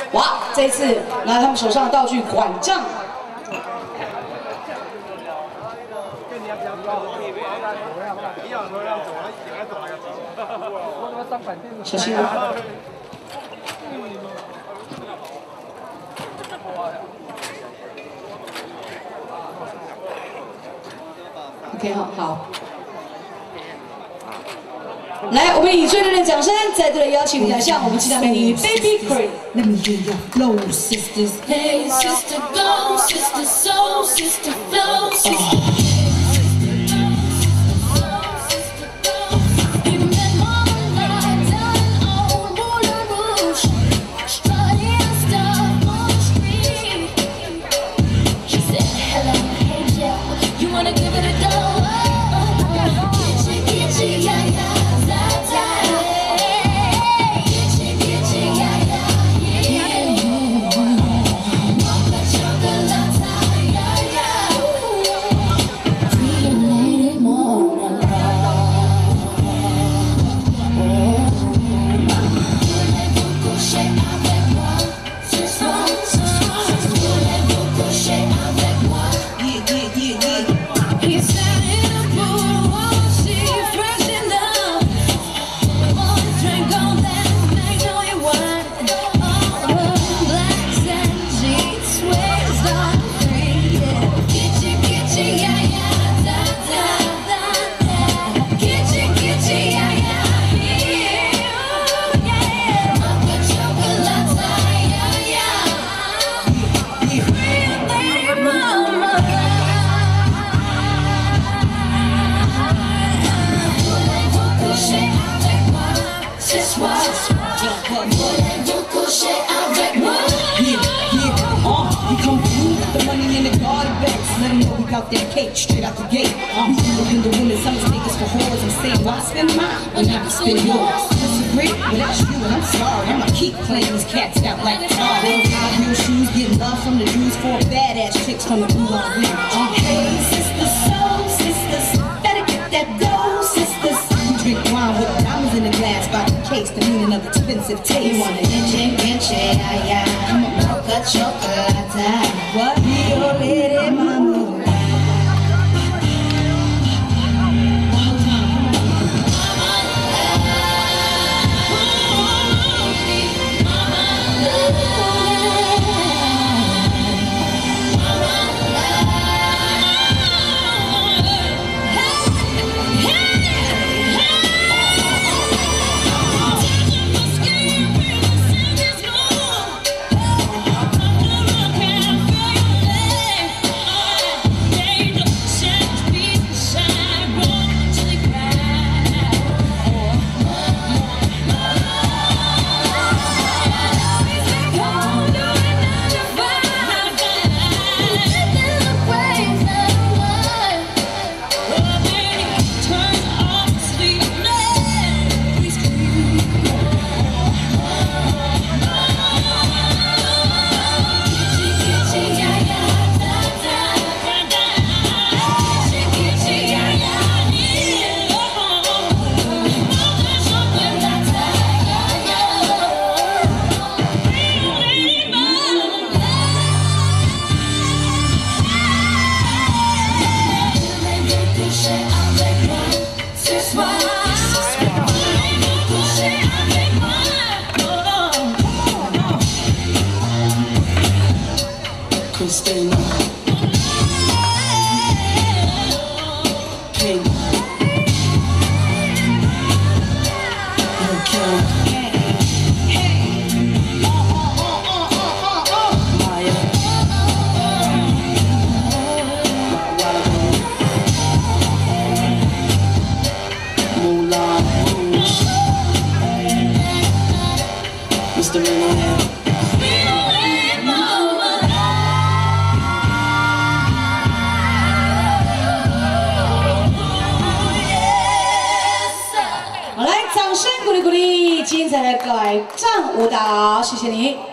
哇，这一次拿他们手上的道具拐杖。 小心啊 ！OK， 好。来，我们以最热烈的掌声，再度的邀请台上我们期待美女 Baby Cream。Let me hear your flow, sisters. Hey, sister, go, sister, soul, sister, flow, sister. Let them know we got that cake straight out the gate. We independent women, some mistake us for whores and say, why spend mine when I can spend yours? Disagree, but that's you and I'm sorry. I'ma keep playing these cats out like tar. High heel shoes, getting love from the Jews, 4 badass chicks from the Gulag Ridge. Hey, sisters, soul sisters, better get that dough, sisters. We drink wine with diamonds in the glass by the case, the meaning of expensive taste. You want an inche, ay, I'm a mocha chocolate. What? Your lady mama. Christina King Maya Moulin Rouge Mr. Millionaire. Hãy subscribe cho kênh Ghiền Mì Gõ để không bỏ lỡ 精彩的改账舞蹈，谢谢你。